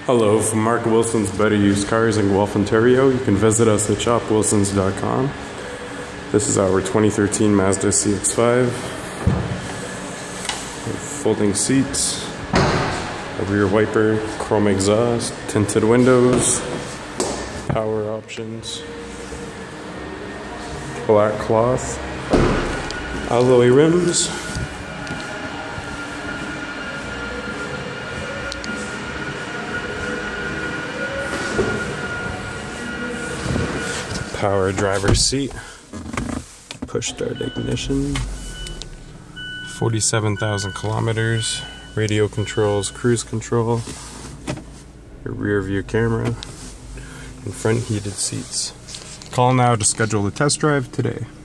Hello, from Mark Wilson's Better Used Cars in Guelph, Ontario. You can visit us at shopwilsons.com. This is our 2013 Mazda CX-5. Folding seats, a rear wiper, chrome exhaust, tinted windows, power options, black cloth, alloy rims, power driver's seat, push start ignition, 47,000 kilometers, radio controls, cruise control, your rear view camera, and front heated seats. Call now to schedule a test drive today.